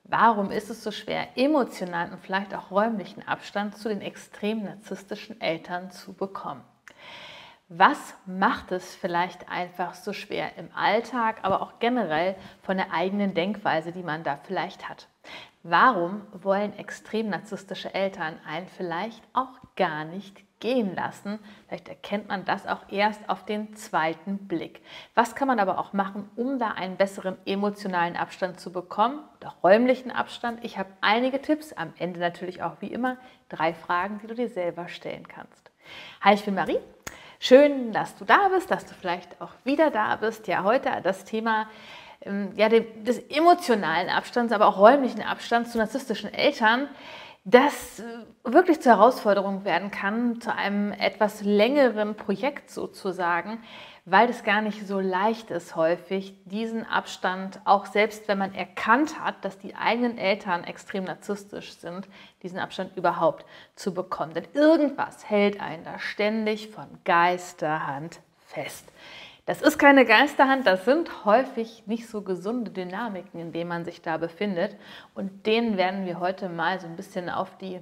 Warum ist es so schwer, emotionalen und vielleicht auch räumlichen Abstand zu den extrem narzisstischen Eltern zu bekommen? Was macht es vielleicht einfach so schwer im Alltag, aber auch generell von der eigenen Denkweise, die man da vielleicht hat? Warum wollen extrem narzisstische Eltern einen vielleicht auch gar nicht gehen lassen? Vielleicht erkennt man das auch erst auf den zweiten Blick. Was kann man aber auch machen, um da einen besseren emotionalen Abstand zu bekommen oder räumlichen Abstand? Ich habe einige Tipps, am Ende natürlich auch wie immer 3 Fragen, die du dir selber stellen kannst. Hi, ich bin Marie. Schön, dass du da bist, dass du vielleicht auch wieder da bist. Ja, heute das Thema des emotionalen Abstands, aber auch räumlichen Abstands zu narzisstischen Eltern, das wirklich zur Herausforderung werden kann, zu einem etwas längeren Projekt sozusagen, weil es gar nicht so leicht ist häufig, diesen Abstand, auch selbst wenn man erkannt hat, dass die eigenen Eltern extrem narzisstisch sind, diesen Abstand überhaupt zu bekommen. Denn irgendwas hält einen da ständig von Geisterhand fest. Das ist keine Geisterhand, das sind häufig nicht so gesunde Dynamiken, in denen man sich da befindet. Und denen werden wir heute mal so ein bisschen auf die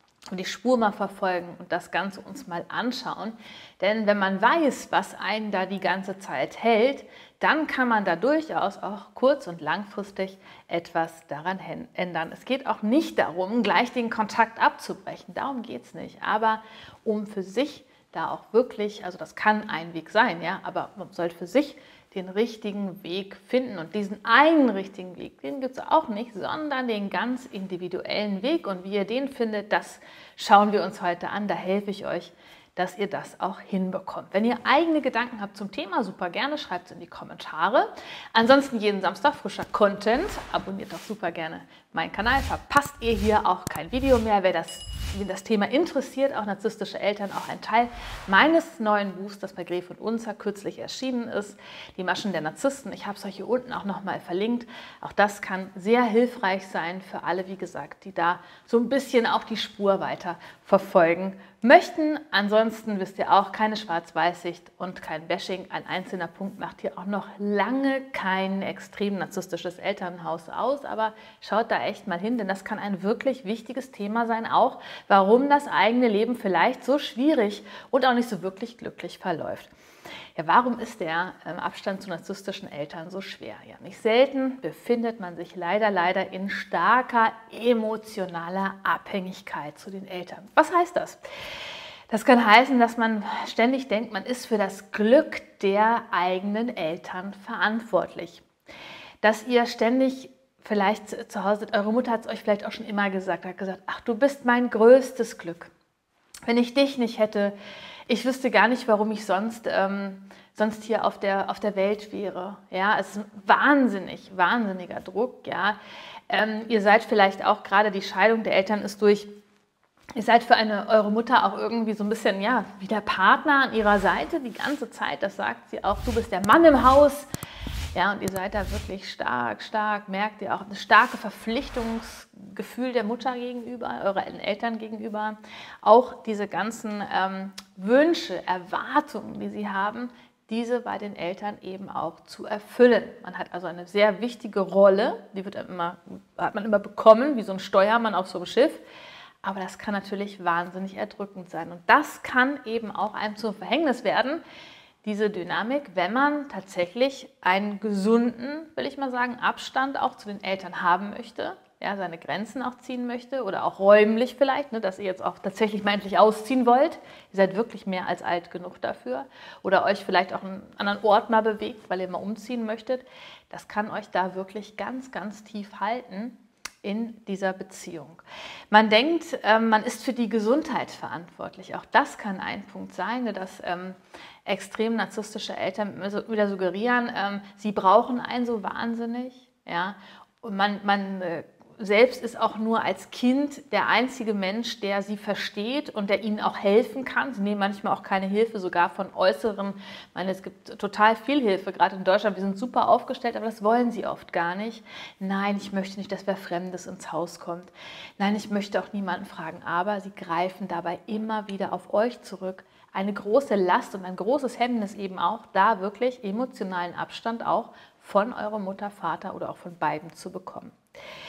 Spur mal verfolgen und das Ganze uns mal anschauen. Denn wenn man weiß, was einen da die ganze Zeit hält, dann kann man da durchaus auch kurz- und langfristig etwas daran ändern. Es geht auch nicht darum, gleich den Kontakt abzubrechen, darum geht es nicht, aber um für sich da auch wirklich, also das kann ein Weg sein, ja, aber man sollte für sich den richtigen Weg finden. Und diesen einen richtigen Weg, den gibt es auch nicht, sondern den ganz individuellen Weg. Und wie ihr den findet, das schauen wir uns heute an. Da helfe ich euch, dass ihr das auch hinbekommt. Wenn ihr eigene Gedanken habt zum Thema, super gerne, schreibt es in die Kommentare. Ansonsten jeden Samstag frischer Content. Abonniert doch super gerne meinen Kanal. Verpasst ihr hier auch kein Video mehr. Wen das Thema interessiert, auch narzisstische Eltern, auch ein Teil meines neuen Buchs, das bei Gref und Unzer kürzlich erschienen ist, Die Maschen der Narzissten. Ich habe es euch hier unten auch nochmal verlinkt. Auch das kann sehr hilfreich sein für alle, wie gesagt, die da so ein bisschen auch die Spur weiter verfolgen möchten. Ansonsten wisst ihr auch, keine Schwarz-Weiß-Sicht und kein Bashing. Ein einzelner Punkt macht hier auch noch lange kein extrem narzisstisches Elternhaus aus, aber schaut da echt mal hin, denn das kann ein wirklich wichtiges Thema sein, auch warum das eigene Leben vielleicht so schwierig und auch nicht so wirklich glücklich verläuft. Ja, warum ist der Abstand zu narzisstischen Eltern so schwer? Ja, nicht selten befindet man sich leider in starker emotionaler Abhängigkeit zu den Eltern. Was heißt das? Das kann heißen, dass man ständig denkt, man ist für das Glück der eigenen Eltern verantwortlich. Dass ihr ständig vielleicht zu Hause, eure Mutter hat es euch vielleicht auch schon immer gesagt, hat gesagt, ach, du bist mein größtes Glück. Wenn ich dich nicht hätte, ich wüsste gar nicht, warum ich sonst hier auf der Welt wäre. Ja, es ist ein wahnsinniger Druck. Ja. Ihr seid vielleicht auch, gerade die Scheidung der Eltern ist durch, ihr seid für eure Mutter auch irgendwie so ein bisschen, ja, wie der Partner an ihrer Seite die ganze Zeit. Das sagt sie auch, du bist der Mann im Haus. Ja, und ihr seid da wirklich stark, merkt ihr auch ein starkes Verpflichtungsgefühl der Mutter gegenüber, euren Eltern gegenüber. Auch diese ganzen Wünsche, Erwartungen, die sie haben, diese bei den Eltern eben auch zu erfüllen. Man hat also eine sehr wichtige Rolle, die hat man immer bekommen, wie so ein Steuermann auf so einem Schiff. Aber das kann natürlich wahnsinnig erdrückend sein. Und das kann eben auch einem zum Verhängnis werden, diese Dynamik, wenn man tatsächlich einen gesunden, will ich mal sagen, Abstand auch zu den Eltern haben möchte, ja, seine Grenzen auch ziehen möchte oder auch räumlich vielleicht, ne, dass ihr jetzt auch tatsächlich mal endlich ausziehen wollt. Ihr seid wirklich mehr als alt genug dafür oder euch vielleicht auch einen anderen Ort mal bewegt, weil ihr mal umziehen möchtet. Das kann euch da wirklich ganz tief halten in dieser Beziehung. Man denkt, man ist für die Gesundheit verantwortlich. Auch das kann ein Punkt sein, dass extrem narzisstische Eltern wieder suggerieren, sie brauchen einen so wahnsinnig. Ja? Und man selbst ist auch nur als Kind der einzige Mensch, der sie versteht und der ihnen auch helfen kann. Sie nehmen manchmal auch keine Hilfe, sogar von Äußeren. Ich meine, es gibt total viel Hilfe, gerade in Deutschland. Wir sind super aufgestellt, aber das wollen sie oft gar nicht. Nein, ich möchte nicht, dass wer Fremdes ins Haus kommt. Nein, ich möchte auch niemanden fragen. Aber sie greifen dabei immer wieder auf euch zurück. Eine große Last und ein großes Hemmnis eben auch, da wirklich emotionalen Abstand auch von eurer Mutter, Vater oder auch von beiden zu bekommen.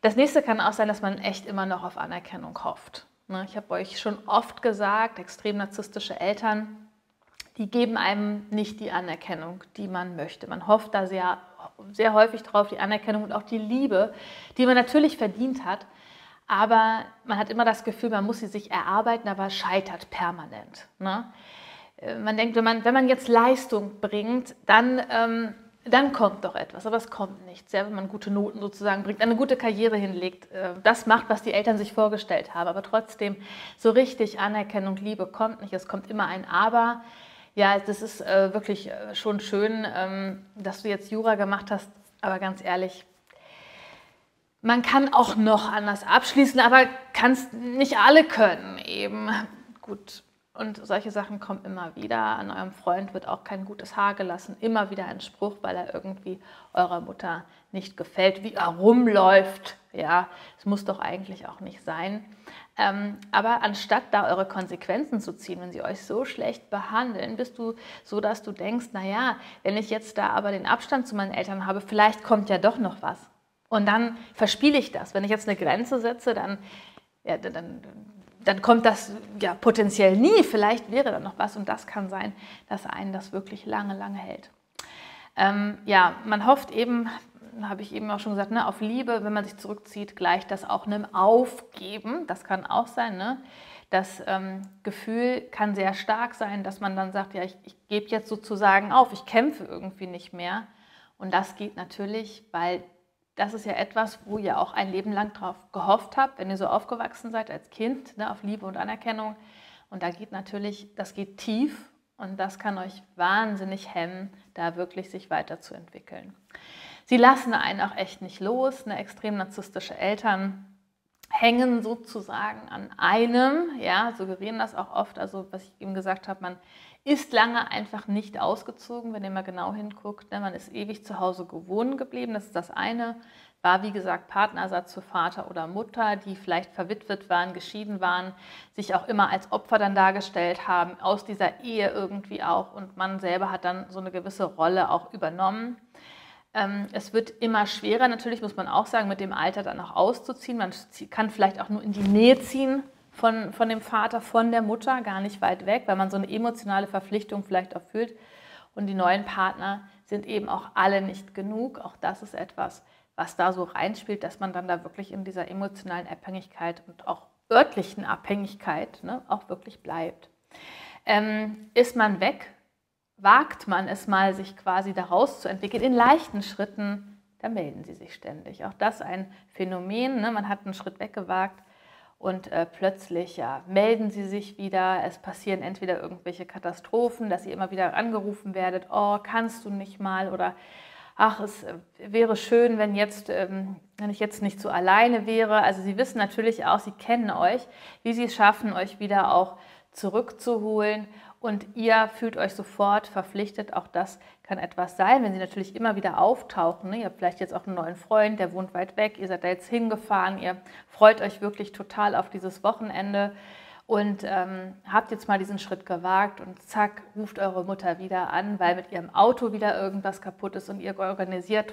Das nächste kann auch sein, dass man echt immer noch auf Anerkennung hofft. Ne? Ich habe euch schon oft gesagt, extrem narzisstische Eltern, die geben einem nicht die Anerkennung, die man möchte. Man hofft da sehr, sehr häufig drauf, die Anerkennung und auch die Liebe, die man natürlich verdient hat. Aber man hat immer das Gefühl, man muss sie sich erarbeiten, aber scheitert permanent. Ne? Man denkt, wenn man jetzt Leistung bringt, dann kommt doch etwas, aber es kommt nichts. Ja, wenn man gute Noten sozusagen bringt, eine gute Karriere hinlegt, das macht, was die Eltern sich vorgestellt haben. Aber trotzdem, so richtig Anerkennung, Liebe kommt nicht. Es kommt immer ein Aber. Ja, das ist wirklich schon schön, dass du jetzt Jura gemacht hast, aber ganz ehrlich, man kann auch noch anders abschließen, aber kann's nicht alle können eben. Gut, und solche Sachen kommen immer wieder. An eurem Freund wird auch kein gutes Haar gelassen. Immer wieder ein Spruch, weil er irgendwie eurer Mutter nicht gefällt, wie er rumläuft. Ja, es muss doch eigentlich auch nicht sein. Aber anstatt da eure Konsequenzen zu ziehen, wenn sie euch so schlecht behandeln, bist du so, dass du denkst, naja, wenn ich jetzt da aber den Abstand zu meinen Eltern habe, vielleicht kommt ja doch noch was. Und dann verspiele ich das. Wenn ich jetzt eine Grenze setze, dann kommt das ja potenziell nie. Vielleicht wäre da noch was und das kann sein, dass einen das wirklich lange, lange hält. Ja, man hofft eben, habe ich eben auch schon gesagt, ne, auf Liebe, wenn man sich zurückzieht, gleicht das auch einem Aufgeben. Das kann auch sein. Ne? Das Gefühl kann sehr stark sein, dass man dann sagt, ja, ich gebe jetzt sozusagen auf, ich kämpfe irgendwie nicht mehr. Und das geht natürlich, weil das ist ja etwas, wo ihr auch ein Leben lang drauf gehofft habt, wenn ihr so aufgewachsen seid als Kind, ne, auf Liebe und Anerkennung. Und da geht natürlich, das geht tief und das kann euch wahnsinnig hemmen, da wirklich sich weiterzuentwickeln. Sie lassen einen auch echt nicht los, ne, extrem narzisstische Eltern hängen sozusagen an einem, ja, suggerieren das auch oft, also was ich eben gesagt habe, man ist lange einfach nicht ausgezogen, wenn ihr mal genau hinguckt, ne? Man ist ewig zu Hause wohnen geblieben, das ist das eine, war wie gesagt Partnerersatz für Vater oder Mutter, die vielleicht verwitwet waren, geschieden waren, sich auch immer als Opfer dann dargestellt haben, aus dieser Ehe irgendwie auch und man selber hat dann so eine gewisse Rolle auch übernommen. Es wird immer schwerer, natürlich muss man auch sagen, mit dem Alter dann auch auszuziehen. Man kann vielleicht auch nur in die Nähe ziehen von dem Vater, von der Mutter, gar nicht weit weg, weil man so eine emotionale Verpflichtung vielleicht auch fühlt. Und die neuen Partner sind eben auch alle nicht genug. Auch das ist etwas, was da so reinspielt, dass man dann da wirklich in dieser emotionalen Abhängigkeit und auch örtlichen Abhängigkeit, ne, auch wirklich bleibt. Ist man weg, wagt man es mal, sich quasi daraus zu entwickeln, in leichten Schritten, da melden sie sich ständig. Auch das ein Phänomen, ne? Man hat einen Schritt weggewagt und plötzlich ja, melden sie sich wieder. Es passieren entweder irgendwelche Katastrophen, dass ihr immer wieder angerufen werdet, oh, kannst du nicht mal oder ach, es wäre schön, wenn ich jetzt nicht so alleine wäre. Also sie wissen natürlich auch, sie kennen euch, wie sie es schaffen, euch wieder auch zurückzuholen. Und ihr fühlt euch sofort verpflichtet, auch das kann etwas sein, wenn sie natürlich immer wieder auftauchen. Ne? Ihr habt vielleicht jetzt auch einen neuen Freund, der wohnt weit weg, ihr seid da jetzt hingefahren, ihr freut euch wirklich total auf dieses Wochenende und habt jetzt mal diesen Schritt gewagt und zack, ruft eure Mutter wieder an, weil mit ihrem Auto wieder irgendwas kaputt ist und ihr organisiert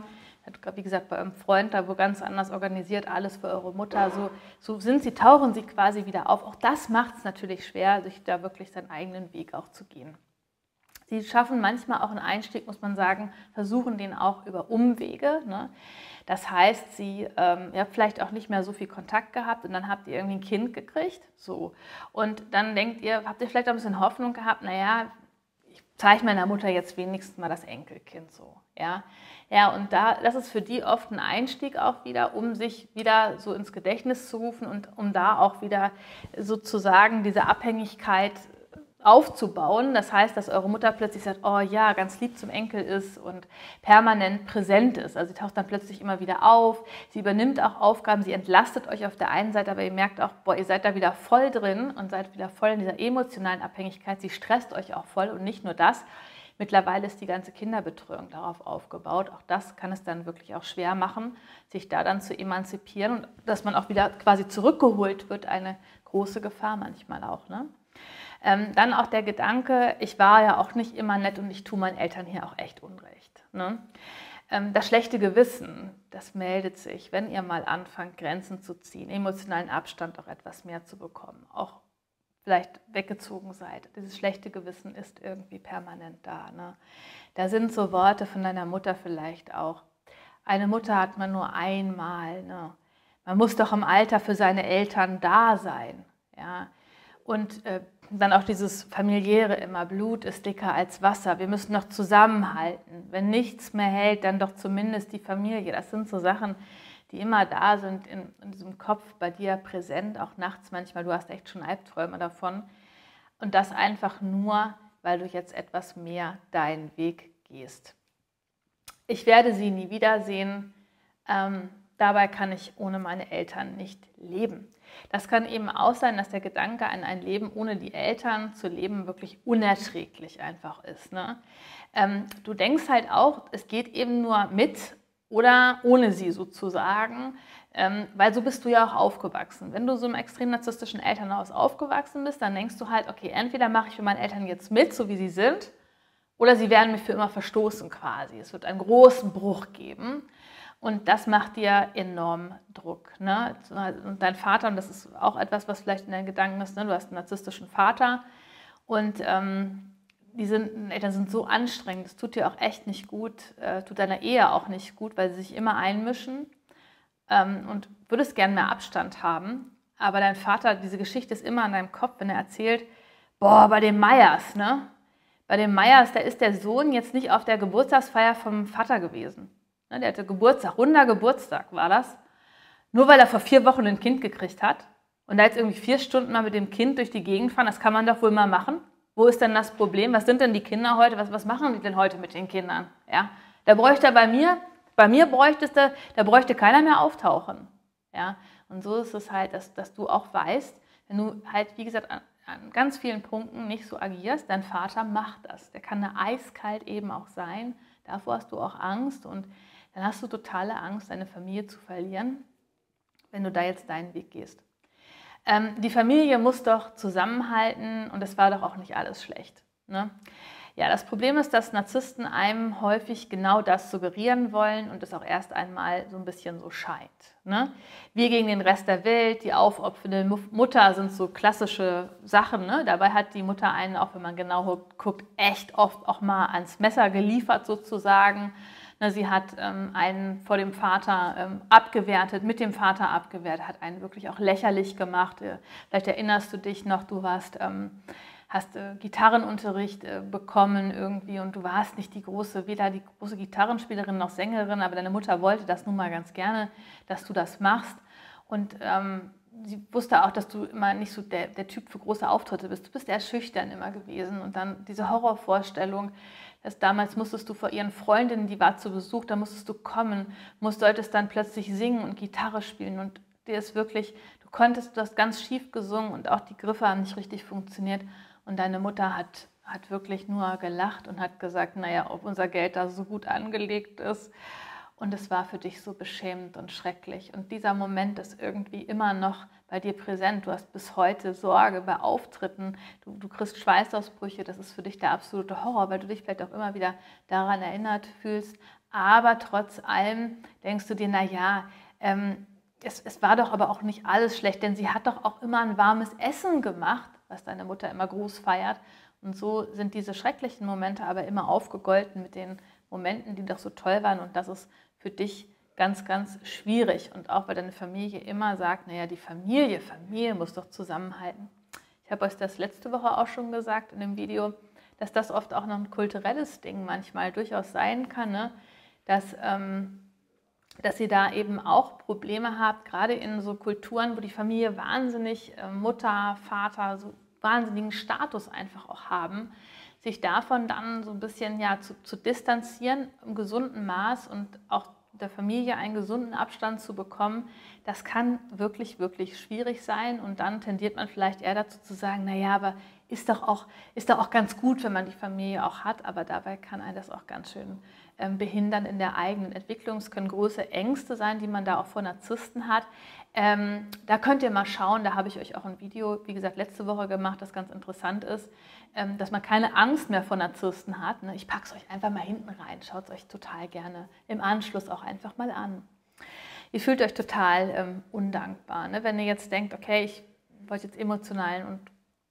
wie gesagt, bei eurem Freund da wo ganz anders organisiert, alles für eure Mutter. So tauchen sie quasi wieder auf. Auch das macht es natürlich schwer, sich da wirklich seinen eigenen Weg auch zu gehen. Sie schaffen manchmal auch einen Einstieg, muss man sagen, versuchen den auch über Umwege. Ne? Das heißt, ihr habt vielleicht auch nicht mehr so viel Kontakt gehabt und dann habt ihr irgendwie ein Kind gekriegt. So. Und dann habt ihr vielleicht auch ein bisschen Hoffnung gehabt, naja, ich zeige meiner Mutter jetzt wenigstens mal das Enkelkind so. Ja, und das ist für die oft ein Einstieg auch wieder, um sich wieder so ins Gedächtnis zu rufen und um da auch wieder sozusagen diese Abhängigkeit aufzubauen. Das heißt, dass eure Mutter plötzlich sagt, oh ja, ganz lieb zum Enkel ist und permanent präsent ist. Also sie taucht dann plötzlich immer wieder auf, sie übernimmt auch Aufgaben, sie entlastet euch auf der einen Seite, aber ihr merkt auch, boah, ihr seid da wieder voll drin und seid wieder voll in dieser emotionalen Abhängigkeit. Sie stresst euch auch voll und nicht nur das. Mittlerweile ist die ganze Kinderbetreuung darauf aufgebaut. Auch das kann es dann wirklich auch schwer machen, sich da dann zu emanzipieren und dass man auch wieder quasi zurückgeholt wird, eine große Gefahr manchmal auch. Ne? Dann auch der Gedanke, ich war ja auch nicht immer nett und ich tue meinen Eltern hier auch echt Unrecht. Ne? Das schlechte Gewissen, das meldet sich, wenn ihr mal anfangt, Grenzen zu ziehen, emotionalen Abstand auch etwas mehr zu bekommen, auch vielleicht weggezogen seid. Dieses schlechte Gewissen ist irgendwie permanent da. Ne? Da sind so Worte von deiner Mutter vielleicht auch. Eine Mutter hat man nur einmal. Ne? Man muss doch im Alter für seine Eltern da sein. Ja? Und dann auch dieses familiäre immer, Blut ist dicker als Wasser, wir müssen noch zusammenhalten. Wenn nichts mehr hält, dann doch zumindest die Familie. Das sind so Sachen, die immer da sind in diesem Kopf bei dir präsent, auch nachts manchmal. Du hast echt schon Albträume davon. Und das einfach nur, weil du jetzt etwas mehr deinen Weg gehst. Ich werde sie nie wiedersehen. Dabei kann ich ohne meine Eltern nicht leben. Das kann eben auch sein, dass der Gedanke an ein Leben ohne die Eltern zu leben wirklich unerträglich einfach ist. Ne? Du denkst halt auch, es geht eben nur mit oder ohne sie sozusagen, weil so bist du ja auch aufgewachsen. Wenn du so im extrem narzisstischen Elternhaus aufgewachsen bist, dann denkst du halt, okay, entweder mache ich für meine Eltern jetzt mit, so wie sie sind, oder sie werden mich für immer verstoßen quasi. Es wird einen großen Bruch geben. Und das macht dir enorm Druck. Ne? Und dein Vater, und das ist auch etwas, was vielleicht in deinen Gedanken ist, ne? Du hast einen narzisstischen Vater und die Eltern sind so anstrengend, das tut dir auch echt nicht gut, tut deiner Ehe auch nicht gut, weil sie sich immer einmischen und würdest gern mehr Abstand haben. Aber dein Vater, diese Geschichte ist immer in deinem Kopf, wenn er erzählt, boah, bei den Meyers, ne? Bei den Meyers, da ist der Sohn jetzt nicht auf der Geburtstagsfeier vom Vater gewesen. Der hatte Geburtstag, runder Geburtstag war das. Nur weil er vor 4 Wochen ein Kind gekriegt hat und da jetzt irgendwie 4 Stunden mal mit dem Kind durch die Gegend fahren, das kann man doch wohl mal machen. Wo ist denn das Problem? Was sind denn die Kinder heute? Was machen die denn heute mit den Kindern? Ja? Da bräuchte er bei mir da bräuchte keiner mehr auftauchen. Ja? Und so ist es halt, dass du auch weißt, wenn du halt, wie gesagt, an ganz vielen Punkten nicht so agierst, dein Vater macht das. Der kann da eiskalt eben auch sein. Davor hast du auch Angst und dann hast du totale Angst, deine Familie zu verlieren, wenn du da jetzt deinen Weg gehst. Die Familie muss doch zusammenhalten und es war doch auch nicht alles schlecht. Ne? Ja, das Problem ist, dass Narzissten einem häufig genau das suggerieren wollen und es auch erst einmal so ein bisschen so scheint. Ne? Wir gegen den Rest der Welt, die aufopfernde Mutter sind so klassische Sachen. Ne? Dabei hat die Mutter einen, auch wenn man genau guckt, echt oft auch mal ans Messer geliefert sozusagen. Ne, sie hat einen vor dem Vater abgewertet, mit dem Vater abgewertet, hat einen wirklich auch lächerlich gemacht. Vielleicht erinnerst du dich noch, du warst... hast Gitarrenunterricht bekommen irgendwie und du warst nicht weder die große Gitarrenspielerin noch Sängerin, aber deine Mutter wollte das nun mal ganz gerne, dass du das machst. Und sie wusste auch, dass du immer nicht so der Typ für große Auftritte bist. Du bist eher schüchtern immer gewesen. Und dann diese Horrorvorstellung, dass damals musstest du vor ihren Freundinnen, die war zu Besuch, da musstest du kommen, solltest dann plötzlich singen und Gitarre spielen und dir ist wirklich, du hast ganz schief gesungen und auch die Griffe haben nicht richtig funktioniert. Und deine Mutter hat wirklich nur gelacht und hat gesagt, naja, ob unser Geld da so gut angelegt ist. Und es war für dich so beschämend und schrecklich. Und dieser Moment ist irgendwie immer noch bei dir präsent. Du hast bis heute Sorge bei Auftritten. Du kriegst Schweißausbrüche. Das ist für dich der absolute Horror, weil du dich vielleicht auch immer wieder daran erinnert fühlst. Aber trotz allem denkst du dir, naja, es war doch aber auch nicht alles schlecht, denn sie hat doch auch immer ein warmes Essen gemacht, was deine Mutter immer groß feiert. Und so sind diese schrecklichen Momente aber immer aufgegolten mit den Momenten, die doch so toll waren. Und das ist für dich ganz, ganz schwierig. Und auch weil deine Familie immer sagt, naja, die Familie muss doch zusammenhalten. Ich habe euch das letzte Woche auch schon gesagt in dem Video, dass das oft auch noch ein kulturelles Ding manchmal durchaus sein kann, ne? Dass ihr da eben auch Probleme habt, gerade in so Kulturen, wo die Familie wahnsinnig, Mutter, Vater, so wahnsinnigen Status einfach auch haben, sich davon dann so ein bisschen ja, zu distanzieren im gesunden Maß und auch der Familie einen gesunden Abstand zu bekommen, das kann wirklich, wirklich schwierig sein und dann tendiert man vielleicht eher dazu zu sagen, naja, aber ist doch auch ganz gut, wenn man die Familie auch hat, aber dabei kann einen das auch ganz schön behindern in der eigenen Entwicklung. Es können große Ängste sein, die man da auch vor Narzissten hat. Da könnt ihr mal schauen, da habe ich euch auch ein Video, wie gesagt, letzte Woche gemacht, das ganz interessant ist, dass man keine Angst mehr vor Narzissten hat. Ne? Ich packe es euch einfach mal hinten rein, schaut es euch total gerne im Anschluss auch einfach mal an. Ihr fühlt euch total undankbar, ne? Wenn ihr jetzt denkt, okay, ich wollte jetzt emotionalen und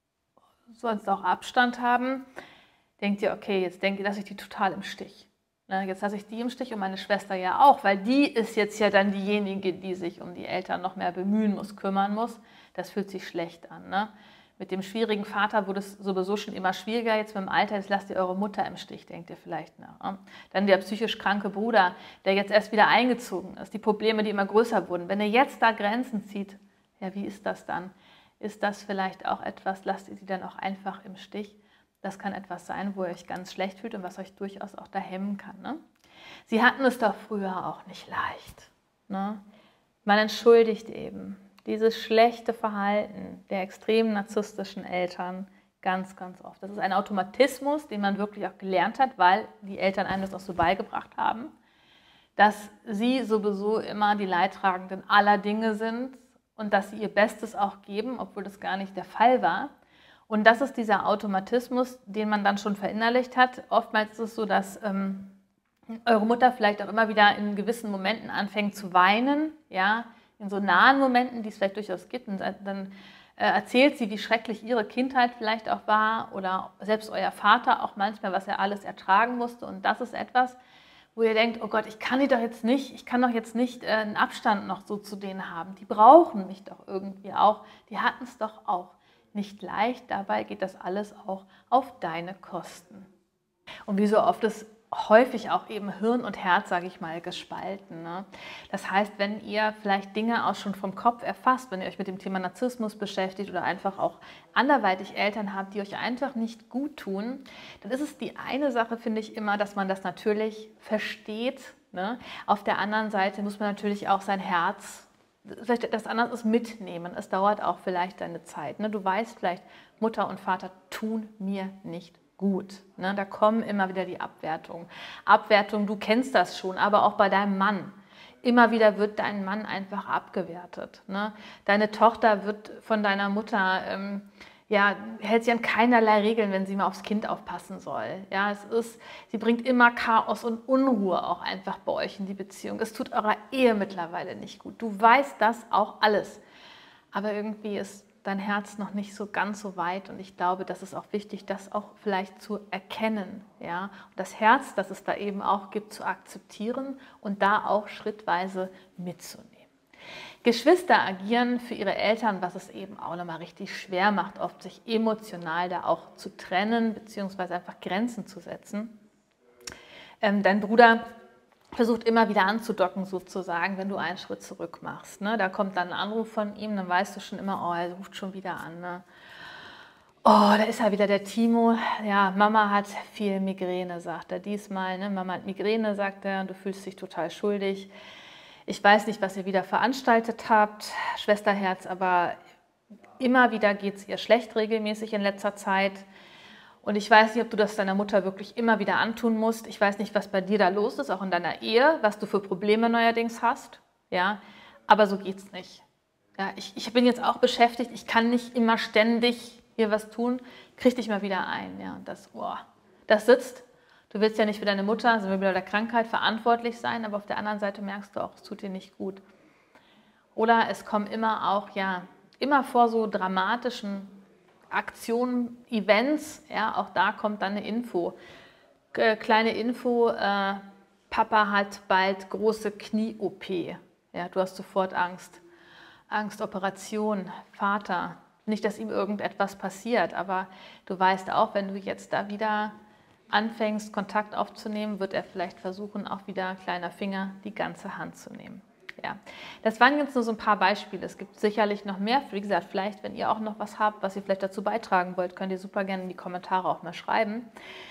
sonst auch Abstand haben, denkt ihr, okay, jetzt lasse ich die total im Stich. Jetzt lasse ich die im Stich und meine Schwester ja auch, weil die ist jetzt ja dann diejenige, die sich um die Eltern noch mehr bemühen muss, kümmern muss. Das fühlt sich schlecht an. Ne? Mit dem schwierigen Vater wurde es sowieso schon immer schwieriger. Jetzt mit dem Alter, jetzt lasst ihr eure Mutter im Stich, denkt ihr vielleicht. Ne? Dann der psychisch kranke Bruder, der jetzt erst wieder eingezogen ist. Die Probleme, die immer größer wurden. Wenn ihr jetzt da Grenzen zieht, ja, wie ist das dann? Ist das vielleicht auch etwas, lasst ihr die dann auch einfach im Stich? Das kann etwas sein, wo ihr euch ganz schlecht fühlt und was euch durchaus auch da hemmen kann. Ne? Sie hatten es doch früher auch nicht leicht. Ne? Man entschuldigt eben dieses schlechte Verhalten der extrem narzisstischen Eltern ganz, ganz oft. Das ist ein Automatismus, den man wirklich auch gelernt hat, weil die Eltern einem das auch so beigebracht haben, dass sie sowieso immer die Leidtragenden aller Dinge sind und dass sie ihr Bestes auch geben, obwohl das gar nicht der Fall war. Und das ist dieser Automatismus, den man dann schon verinnerlicht hat. Oftmals ist es so, dass eure Mutter vielleicht auch immer wieder in gewissen Momenten anfängt zu weinen, ja, in so nahen Momenten, die es vielleicht durchaus gibt. Und dann erzählt sie, wie schrecklich ihre Kindheit vielleicht auch war oder selbst euer Vater auch manchmal, was er alles ertragen musste. Und das ist etwas, wo ihr denkt, oh Gott, ich kann doch jetzt nicht einen Abstand noch so zu denen haben. Die brauchen mich doch irgendwie auch. Die hatten es doch auch nicht leicht, dabei geht das alles auch auf deine Kosten. Und wie so oft ist häufig auch eben Hirn und Herz, sage ich mal, gespalten. Ne? Das heißt, wenn ihr vielleicht Dinge auch schon vom Kopf erfasst, wenn ihr euch mit dem Thema Narzissmus beschäftigt oder einfach auch anderweitig Eltern habt, die euch einfach nicht gut tun, dann ist es die eine Sache, finde ich immer, dass man das natürlich versteht. Ne? Auf der anderen Seite muss man natürlich auch sein Herz, vielleicht das andere ist mitnehmen. Es dauert auch vielleicht eine Zeit. Ne? Du weißt vielleicht, Mutter und Vater tun mir nicht gut. Ne? Da kommen immer wieder die Abwertungen. Abwertung, du kennst das schon, aber auch bei deinem Mann. Immer wieder wird dein Mann einfach abgewertet. Ne? Deine Tochter wird von deiner Mutter hält sie an keinerlei Regeln, wenn sie mal aufs Kind aufpassen soll. Ja, sie bringt immer Chaos und Unruhe auch einfach bei euch in die Beziehung. Es tut eurer Ehe mittlerweile nicht gut. Du weißt das auch alles. Aber irgendwie ist dein Herz noch nicht so ganz so weit und ich glaube, das ist auch wichtig, das auch vielleicht zu erkennen. Ja? Und das Herz, das es da eben auch gibt, zu akzeptieren und da auch schrittweise mitzunehmen. Geschwister agieren für ihre Eltern, was es eben auch nochmal richtig schwer macht, oft sich emotional da auch zu trennen, beziehungsweise einfach Grenzen zu setzen. Dein Bruder versucht immer wieder anzudocken sozusagen, wenn du einen Schritt zurück machst. Ne? Da kommt dann ein Anruf von ihm, dann weißt du schon immer, oh, er ruft schon wieder an. Ne? Oh, da ist ja wieder der Timo. Ja, Mama hat viel Migräne, sagt er diesmal. Ne? Mama hat Migräne, sagt er, und du fühlst dich total schuldig. Ich weiß nicht, was ihr wieder veranstaltet habt, Schwesterherz, aber immer wieder geht es ihr schlecht regelmäßig in letzter Zeit. Und ich weiß nicht, ob du das deiner Mutter wirklich immer wieder antun musst. Ich weiß nicht, was bei dir da los ist, auch in deiner Ehe, was du für Probleme neuerdings hast. Ja, aber so geht's nicht. Ja, ich bin jetzt auch beschäftigt, ich kann nicht immer ständig hier was tun. Krieg dich mal wieder ein. Ja, und das sitzt. Du willst ja nicht für deine Mutter, sind wir wieder der Krankheit, verantwortlich sein, aber auf der anderen Seite merkst du auch, es tut dir nicht gut. Oder es kommen immer vor so dramatischen Aktionen, Events, ja, auch da kommt dann eine Info. Kleine Info, Papa hat bald große Knie-OP. Ja, du hast sofort Angst. Angst, Operation, Vater. Nicht, dass ihm irgendetwas passiert, aber du weißt auch, wenn du jetzt da wieder anfängst, Kontakt aufzunehmen, wird er vielleicht versuchen, auch wieder kleiner Finger die ganze Hand zu nehmen. Ja, das waren jetzt nur so ein paar Beispiele. Es gibt sicherlich noch mehr. Wie gesagt, vielleicht, wenn ihr auch noch was habt, was ihr vielleicht dazu beitragen wollt, könnt ihr super gerne in die Kommentare auch mal schreiben.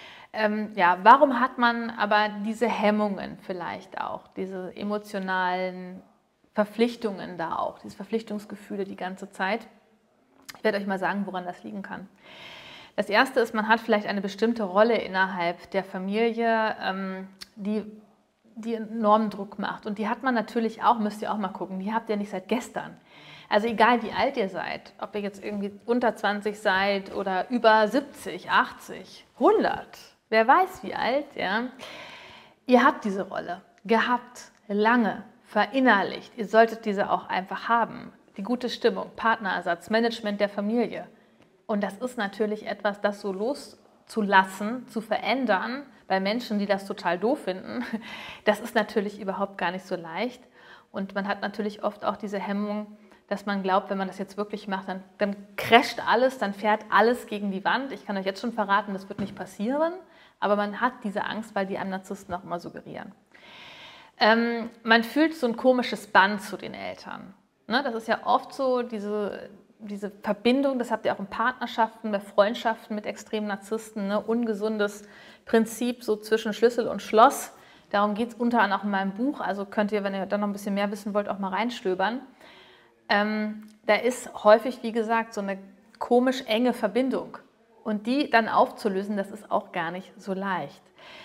Warum hat man aber diese Hemmungen vielleicht auch, diese emotionalen Verpflichtungen da auch, diese Verpflichtungsgefühle die ganze Zeit? Ich werde euch mal sagen, woran das liegen kann. Das erste ist, man hat vielleicht eine bestimmte Rolle innerhalb der Familie, die enormen Druck macht. Und die hat man natürlich auch, müsst ihr auch mal gucken, die habt ihr nicht seit gestern. Also egal wie alt ihr seid, ob ihr jetzt irgendwie unter 20 seid oder über 70, 80, 100, wer weiß wie alt, ja. Ihr habt diese Rolle gehabt, lange, verinnerlicht. Ihr solltet diese auch einfach haben. Die gute Stimmung, Partnerersatz, Management der Familie. Und das ist natürlich etwas, das so loszulassen, zu verändern, bei Menschen, die das total doof finden, das ist natürlich überhaupt gar nicht so leicht. Und man hat natürlich oft auch diese Hemmung, dass man glaubt, wenn man das jetzt wirklich macht, dann crasht alles, dann fährt alles gegen die Wand. Ich kann euch jetzt schon verraten, das wird nicht passieren, aber man hat diese Angst, weil die einem Narzissten auch immer suggerieren. Man fühlt so ein komisches Band zu den Eltern. Ne? Das ist ja oft so, diese Verbindung, das habt ihr auch in Partnerschaften, bei Freundschaften mit extremen Narzissten, ne? Ungesundes Prinzip so zwischen Schlüssel und Schloss. Darum geht es unter anderem auch in meinem Buch, also könnt ihr, wenn ihr dann noch ein bisschen mehr wissen wollt, auch mal reinstöbern. Da ist häufig, wie gesagt, so eine komisch enge Verbindung. Und die dann aufzulösen, das ist auch gar nicht so leicht.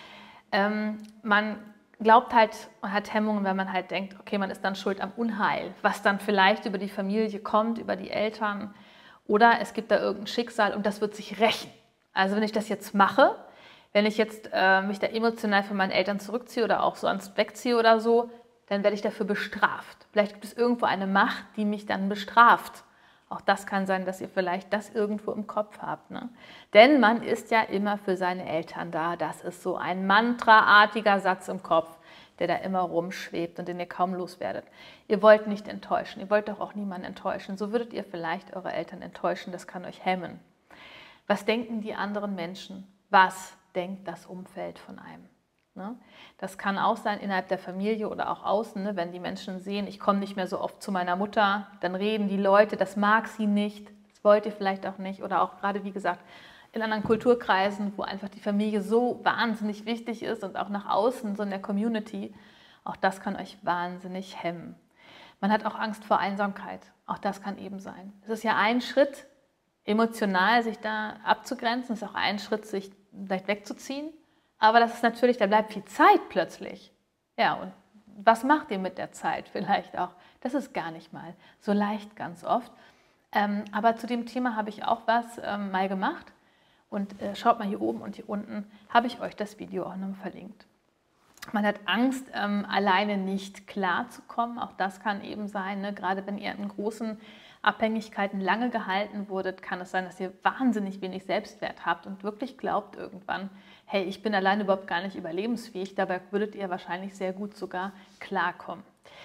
Man glaubt halt, man hat Hemmungen, wenn man halt denkt, okay, man ist dann schuld am Unheil, was dann vielleicht über die Familie kommt, über die Eltern. Oder es gibt da irgendein Schicksal und das wird sich rächen. Also wenn ich das jetzt mache, wenn ich jetzt mich da emotional von meinen Eltern zurückziehe oder auch sonst wegziehe oder so, dann werde ich dafür bestraft. Vielleicht gibt es irgendwo eine Macht, die mich dann bestraft. Auch das kann sein, dass ihr vielleicht das irgendwo im Kopf habt. Ne? Denn man ist ja immer für seine Eltern da. Das ist so ein mantraartiger Satz im Kopf, der da immer rumschwebt und den ihr kaum loswerdet. Ihr wollt nicht enttäuschen. Ihr wollt doch auch niemanden enttäuschen. So würdet ihr vielleicht eure Eltern enttäuschen. Das kann euch hemmen. Was denken die anderen Menschen? Was denkt das Umfeld von einem? Ne? Das kann auch sein innerhalb der Familie oder auch außen, ne? Wenn die Menschen sehen, ich komme nicht mehr so oft zu meiner Mutter, dann reden die Leute, das mag sie nicht, das wollt ihr vielleicht auch nicht. Oder auch gerade, wie gesagt, in anderen Kulturkreisen, wo einfach die Familie so wahnsinnig wichtig ist und auch nach außen, so in der Community, auch das kann euch wahnsinnig hemmen. Man hat auch Angst vor Einsamkeit, auch das kann eben sein. Es ist ja ein Schritt, emotional sich da abzugrenzen, es ist auch ein Schritt, sich vielleicht wegzuziehen. Aber das ist natürlich, da bleibt viel Zeit plötzlich. Ja, und was macht ihr mit der Zeit vielleicht auch? Das ist gar nicht mal so leicht ganz oft. Aber zu dem Thema habe ich auch was mal gemacht. Und schaut mal hier oben und hier unten, habe ich euch das Video auch noch verlinkt. Man hat Angst, alleine nicht klarzukommen. Auch das kann eben sein, ne? Gerade wenn ihr in großen Abhängigkeiten lange gehalten wurdet, kann es sein, dass ihr wahnsinnig wenig Selbstwert habt und wirklich glaubt irgendwann, hey, ich bin alleine überhaupt gar nicht überlebensfähig. Dabei würdet ihr wahrscheinlich sehr gut sogar klarkommen.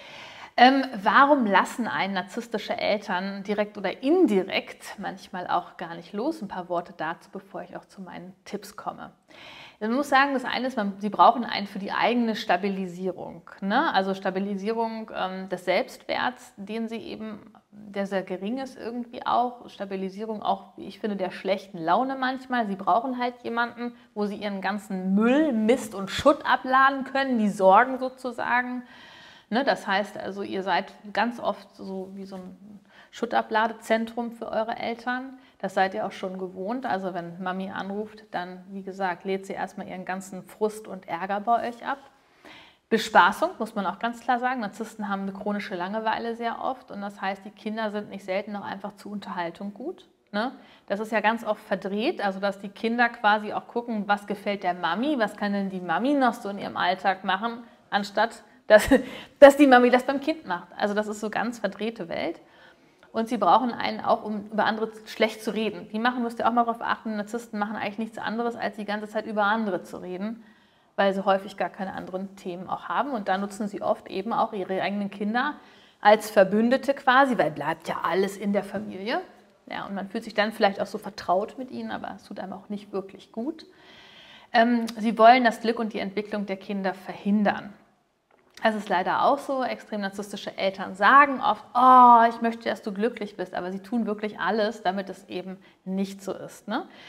Warum lassen einen narzisstische Eltern direkt oder indirekt manchmal auch gar nicht los? Ein paar Worte dazu, bevor ich auch zu meinen Tipps komme. Man muss sagen, das eine ist, sie brauchen einen für die eigene Stabilisierung. Ne? Also Stabilisierung des Selbstwerts, den sie eben, der sehr gering ist irgendwie auch. Stabilisierung auch, wie ich finde, der schlechten Laune manchmal. Sie brauchen halt jemanden, wo sie ihren ganzen Müll, Mist und Schutt abladen können, die Sorgen sozusagen. Ne? Das heißt also, ihr seid ganz oft so wie so ein Schuttabladezentrum für eure Eltern. Das seid ihr auch schon gewohnt. Also wenn Mami anruft, dann, wie gesagt, lädt sie erstmal ihren ganzen Frust und Ärger bei euch ab. Bespaßung, muss man auch ganz klar sagen. Narzissten haben eine chronische Langeweile sehr oft. Und das heißt, die Kinder sind nicht selten auch einfach zur Unterhaltung gut. Ne? Das ist ja ganz oft verdreht, also dass die Kinder quasi auch gucken, was gefällt der Mami, was kann denn die Mami noch so in ihrem Alltag machen, anstatt dass die Mami das beim Kind macht. Also das ist so ganz verdrehte Welt. Und sie brauchen einen auch, um über andere schlecht zu reden. Müsst ihr auch mal darauf achten, Narzissten machen eigentlich nichts anderes, als die ganze Zeit über andere zu reden, weil sie häufig gar keine anderen Themen auch haben. Und da nutzen sie oft eben auch ihre eigenen Kinder als Verbündete quasi, weil bleibt ja alles in der Familie. Ja, und man fühlt sich dann vielleicht auch so vertraut mit ihnen, aber es tut einem auch nicht wirklich gut. Sie wollen das Glück und die Entwicklung der Kinder verhindern. Es ist leider auch so, extrem narzisstische Eltern sagen oft, oh, ich möchte, dass du glücklich bist, aber sie tun wirklich alles, damit es eben nicht so ist. Ne?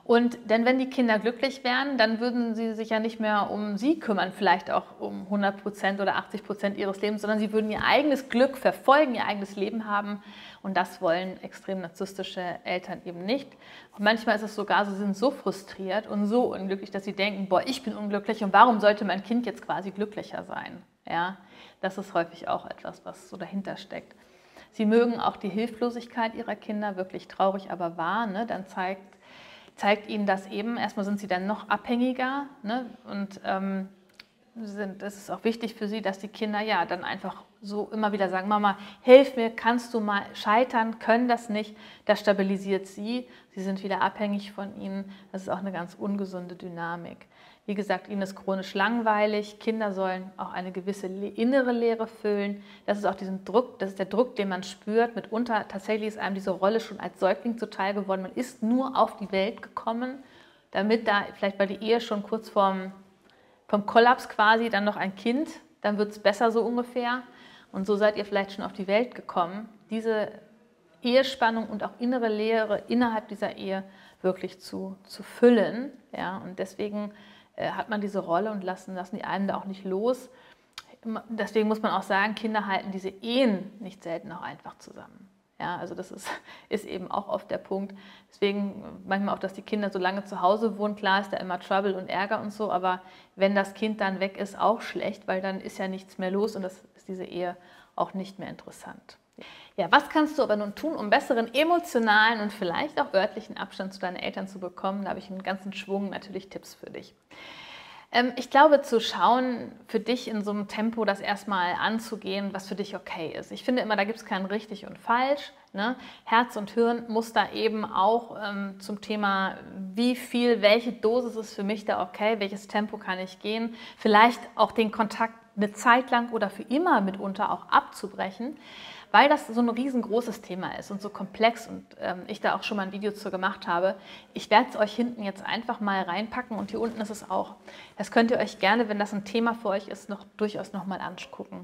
Und denn wenn die Kinder glücklich wären, dann würden sie sich ja nicht mehr um sie kümmern, vielleicht auch um 100% oder 80% ihres Lebens, sondern sie würden ihr eigenes Glück verfolgen, ihr eigenes Leben haben. Und das wollen extrem narzisstische Eltern eben nicht. Und manchmal ist es sogar so, sie sind so frustriert und so unglücklich, dass sie denken, boah, ich bin unglücklich und warum sollte mein Kind jetzt quasi glücklicher sein? Ja, das ist häufig auch etwas, was so dahinter steckt. Sie mögen auch die Hilflosigkeit ihrer Kinder, wirklich traurig, aber wahr. Ne? Dann zeigt ihnen das eben, erstmal sind sie dann noch abhängiger, ne? Und das ist auch wichtig für sie, dass die Kinder ja dann einfach so immer wieder sagen, Mama, hilf mir, kannst du mal scheitern, können das nicht, das stabilisiert sie, sie sind wieder abhängig von ihnen, das ist auch eine ganz ungesunde Dynamik. Wie gesagt, ihnen ist chronisch langweilig, Kinder sollen auch eine gewisse innere Leere füllen, das ist auch diesen Druck, das ist der Druck, den man spürt, mitunter tatsächlich ist einem diese Rolle schon als Säugling zuteil geworden, man ist nur auf die Welt gekommen, damit da vielleicht bei der Ehe schon kurz vom Kollaps quasi dann noch ein Kind, dann wird es besser so ungefähr und so seid ihr vielleicht schon auf die Welt gekommen, diese Ehespannung und auch innere Leere innerhalb dieser Ehe wirklich zu füllen, ja, und deswegen hat man diese Rolle und lassen die einen da auch nicht los. Deswegen muss man auch sagen, Kinder halten diese Ehen nicht selten auch einfach zusammen. Ja, also das ist eben auch oft der Punkt. Deswegen manchmal auch, dass die Kinder so lange zu Hause wohnen, klar ist da immer Trouble und Ärger und so, aber wenn das Kind dann weg ist, auch schlecht, weil dann ist ja nichts mehr los und das ist diese Ehe auch nicht mehr interessant. Ja, was kannst du aber nun tun, um besseren emotionalen und vielleicht auch örtlichen Abstand zu deinen Eltern zu bekommen? Da habe ich einen ganzen Schwung natürlich Tipps für dich. Ich glaube, zu schauen, für dich in so einem Tempo das erstmal anzugehen, was für dich okay ist. Ich finde immer, da gibt es kein richtig und falsch. Ne? Herz und Hirn muss da eben auch zum Thema, wie viel, welche Dosis ist für mich da okay, welches Tempo kann ich gehen, vielleicht auch den Kontakt eine Zeit lang oder für immer mitunter auch abzubrechen, weil das so ein riesengroßes Thema ist und so komplex und ich da auch schon mal ein Video zu gemacht habe. Ich werde es euch hinten jetzt einfach mal reinpacken und hier unten ist es auch. Das könnt ihr euch gerne, wenn das ein Thema für euch ist, durchaus noch mal angucken.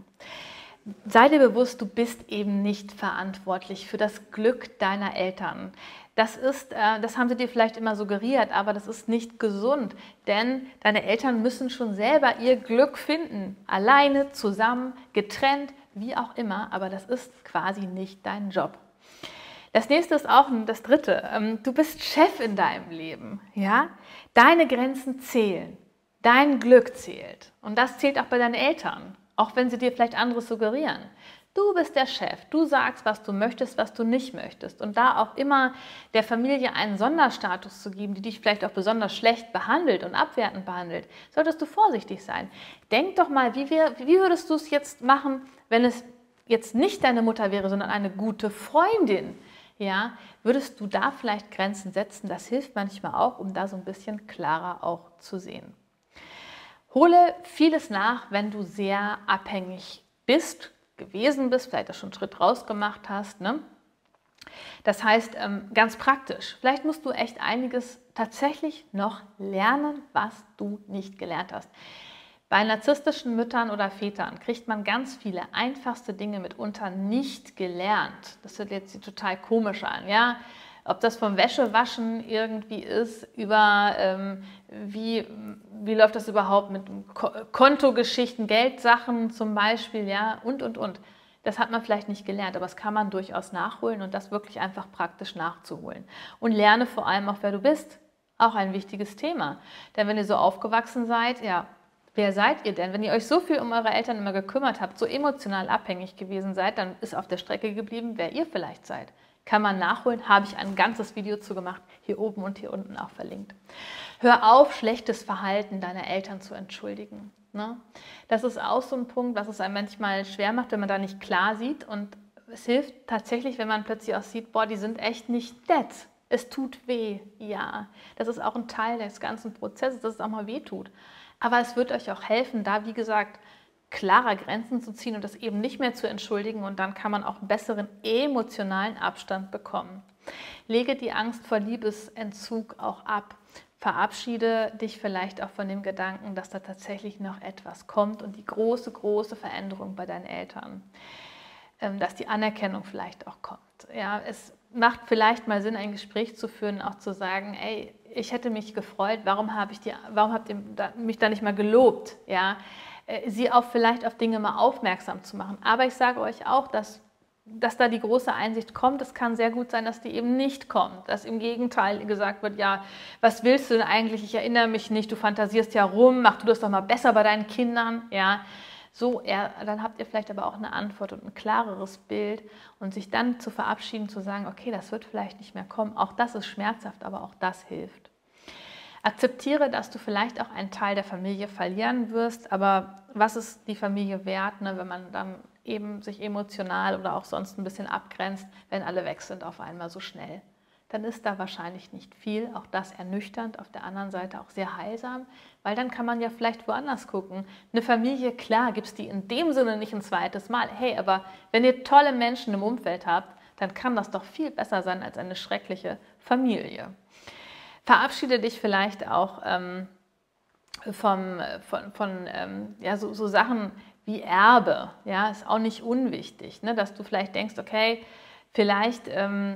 Sei dir bewusst, du bist eben nicht verantwortlich für das Glück deiner Eltern. Das haben sie dir vielleicht immer suggeriert, aber das ist nicht gesund, denn deine Eltern müssen schon selber ihr Glück finden, alleine, zusammen, getrennt, wie auch immer, aber das ist quasi nicht dein Job. Das nächste ist auch das dritte. Du bist Chef in deinem Leben. Ja? Deine Grenzen zählen, dein Glück zählt und das zählt auch bei deinen Eltern, auch wenn sie dir vielleicht anderes suggerieren. Du bist der Chef, du sagst, was du möchtest, was du nicht möchtest. Und da auch immer der Familie einen Sonderstatus zu geben, die dich vielleicht auch besonders schlecht behandelt und abwertend behandelt, solltest du vorsichtig sein. Denk doch mal, wie würdest du es jetzt machen, wenn es jetzt nicht deine Mutter wäre, sondern eine gute Freundin? Ja, würdest du da vielleicht Grenzen setzen? Das hilft manchmal auch, um da so ein bisschen klarer auch zu sehen. Hole vieles nach, wenn du sehr abhängig gewesen bist, vielleicht auch schon einen Schritt raus gemacht hast. Ne? Das heißt, ganz praktisch, vielleicht musst du echt einiges tatsächlich noch lernen, was du nicht gelernt hast. Bei narzisstischen Müttern oder Vätern kriegt man ganz viele einfachste Dinge mitunter nicht gelernt. Das hört jetzt total komisch an, ja? Ob das vom Wäschewaschen irgendwie ist, über wie läuft das überhaupt mit Kontogeschichten, Geldsachen zum Beispiel, ja, und. Das hat man vielleicht nicht gelernt, aber das kann man durchaus nachholen und das wirklich einfach praktisch nachzuholen. Und lerne vor allem auch, wer du bist. Auch ein wichtiges Thema. Denn wenn ihr so aufgewachsen seid, ja, wer seid ihr denn? Wenn ihr euch so viel um eure Eltern immer gekümmert habt, so emotional abhängig gewesen seid, dann ist auf der Strecke geblieben, wer ihr vielleicht seid. Kann man nachholen, habe ich ein ganzes Video zu gemacht, hier oben und hier unten auch verlinkt. Hör auf, schlechtes Verhalten deiner Eltern zu entschuldigen. Ne? Das ist auch so ein Punkt, was es einem manchmal schwer macht, wenn man da nicht klar sieht. Und es hilft tatsächlich, wenn man plötzlich auch sieht, boah, die sind echt nicht nett. Es tut weh, ja. Das ist auch ein Teil des ganzen Prozesses, dass es auch mal weh tut. Aber es wird euch auch helfen, da, wie gesagt, klarer Grenzen zu ziehen und das eben nicht mehr zu entschuldigen und dann kann man auch einen besseren emotionalen Abstand bekommen. Lege die Angst vor Liebesentzug auch ab. Verabschiede dich vielleicht auch von dem Gedanken, dass da tatsächlich noch etwas kommt und die große, große Veränderung bei deinen Eltern, dass die Anerkennung vielleicht auch kommt. Ja, es macht vielleicht mal Sinn, ein Gespräch zu führen, auch zu sagen, ey, ich hätte mich gefreut, warum habt ihr mich da nicht mal gelobt? Ja? Sie auch vielleicht auf Dinge mal aufmerksam zu machen. Aber ich sage euch auch, dass da die große Einsicht kommt. Es kann sehr gut sein, dass die eben nicht kommt. Dass im Gegenteil gesagt wird, ja, was willst du denn eigentlich? Ich erinnere mich nicht, du fantasierst ja rum, mach du das doch mal besser bei deinen Kindern. Ja, so, dann habt ihr vielleicht aber auch eine Antwort und ein klareres Bild und sich dann zu verabschieden, zu sagen, okay, das wird vielleicht nicht mehr kommen. Auch das ist schmerzhaft, aber auch das hilft. Akzeptiere, dass du vielleicht auch einen Teil der Familie verlieren wirst, aber was ist die Familie wert, ne, wenn man dann eben sich emotional oder auch sonst ein bisschen abgrenzt, wenn alle weg sind auf einmal so schnell? Dann ist da wahrscheinlich nicht viel, auch das ernüchternd, auf der anderen Seite auch sehr heilsam, weil dann kann man ja vielleicht woanders gucken. Eine Familie, klar, gibt es die in dem Sinne nicht ein zweites Mal. Hey, aber wenn ihr tolle Menschen im Umfeld habt, dann kann das doch viel besser sein als eine schreckliche Familie. Verabschiede dich vielleicht auch so Sachen wie Erbe, ja, ist auch nicht unwichtig, ne? Dass du vielleicht denkst, okay, vielleicht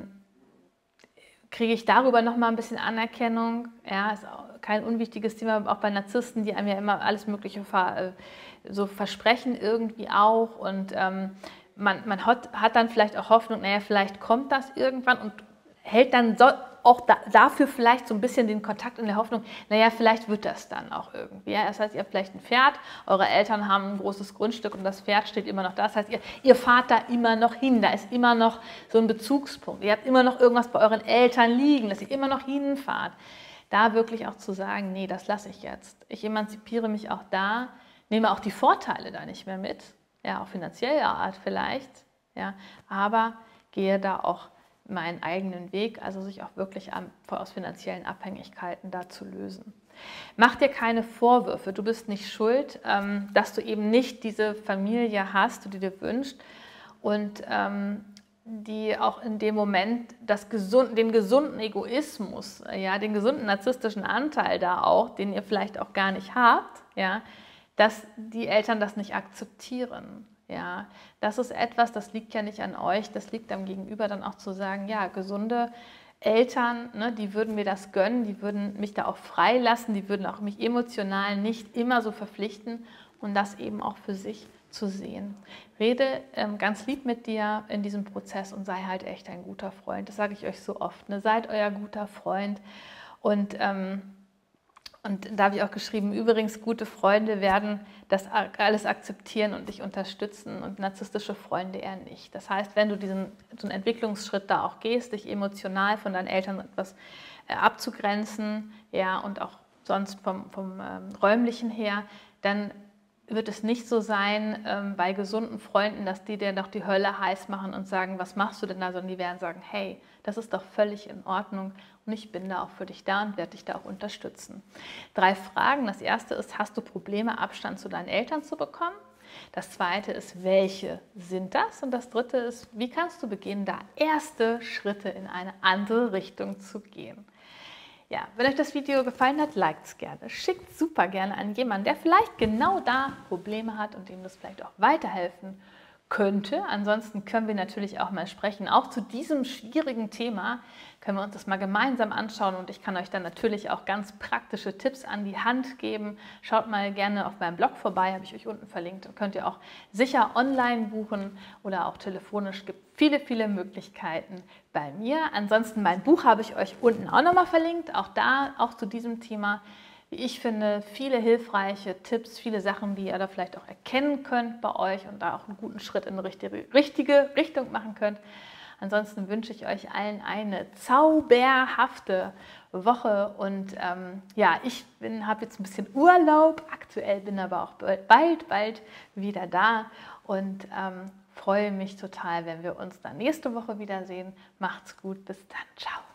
kriege ich darüber nochmal ein bisschen Anerkennung, ja, ist auch kein unwichtiges Thema, auch bei Narzissten, die einem ja immer alles Mögliche so versprechen irgendwie auch und man hat dann vielleicht auch Hoffnung, naja, vielleicht kommt das irgendwann und hält dann auch dafür vielleicht so ein bisschen den Kontakt in der Hoffnung, naja, vielleicht wird das dann auch irgendwie. Ja? Das heißt, ihr habt vielleicht ein Pferd, eure Eltern haben ein großes Grundstück und das Pferd steht immer noch da. Das heißt, ihr fahrt da immer noch hin, da ist immer noch so ein Bezugspunkt. Ihr habt immer noch irgendwas bei euren Eltern liegen, dass ihr immer noch hinfahrt. Da wirklich auch zu sagen, nee, das lasse ich jetzt. Ich emanzipiere mich auch da, nehme auch die Vorteile da nicht mehr mit, ja, auch finanzieller Art vielleicht, ja, aber gehe da auch meinen eigenen Weg, also sich auch wirklich aus finanziellen Abhängigkeiten da zu lösen. Mach dir keine Vorwürfe, du bist nicht schuld, dass du eben nicht diese Familie hast, die du dir wünschst und die auch in dem Moment den gesunden Egoismus, ja, den gesunden narzisstischen Anteil da auch, den ihr vielleicht auch gar nicht habt, ja, dass die Eltern das nicht akzeptieren. Ja, das ist etwas, das liegt ja nicht an euch, das liegt am Gegenüber dann auch zu sagen, ja, gesunde Eltern, ne, die würden mir das gönnen, die würden mich da auch freilassen, die würden auch mich emotional nicht immer so verpflichten und das eben auch für sich zu sehen. Rede ganz lieb mit dir in diesem Prozess und sei halt echt ein guter Freund. Das sage ich euch so oft, ne? Seid euer guter Freund und da habe ich auch geschrieben, übrigens, gute Freunde werden das alles akzeptieren und dich unterstützen und narzisstische Freunde eher nicht. Das heißt, wenn du so einen Entwicklungsschritt da auch gehst, dich emotional von deinen Eltern etwas abzugrenzen, ja, und auch sonst vom Räumlichen her, dann wird es nicht so sein bei gesunden Freunden, dass die dir noch die Hölle heiß machen und sagen, was machst du denn da, sondern die werden sagen, hey, das ist doch völlig in Ordnung und ich bin da auch für dich da und werde dich da auch unterstützen. 3 Fragen. Das erste ist, hast du Probleme, Abstand zu deinen Eltern zu bekommen? Das zweite ist, welche sind das? Und das dritte ist, wie kannst du beginnen, da erste Schritte in eine andere Richtung zu gehen? Ja, wenn euch das Video gefallen hat, liked es gerne. Schickt super gerne an jemanden, der vielleicht genau da Probleme hat und dem das vielleicht auch weiterhelfen könnte. Ansonsten können wir natürlich auch mal sprechen. Auch zu diesem schwierigen Thema können wir uns das mal gemeinsam anschauen und ich kann euch dann natürlich auch ganz praktische Tipps an die Hand geben. Schaut mal gerne auf meinem Blog vorbei, habe ich euch unten verlinkt. Und könnt ihr auch sicher online buchen oder auch telefonisch. Es gibt viele, viele Möglichkeiten bei mir. Ansonsten mein Buch habe ich euch unten auch nochmal verlinkt. Auch zu diesem Thema, wie ich finde, viele hilfreiche Tipps, viele Sachen, die ihr da vielleicht auch erkennen könnt bei euch und da auch einen guten Schritt in die richtige Richtung machen könnt. Ansonsten wünsche ich euch allen eine zauberhafte Woche und ja, ich habe jetzt ein bisschen Urlaub, aktuell bin aber auch bald wieder da und freue mich total, wenn wir uns dann nächste Woche wiedersehen. Macht's gut, bis dann, ciao.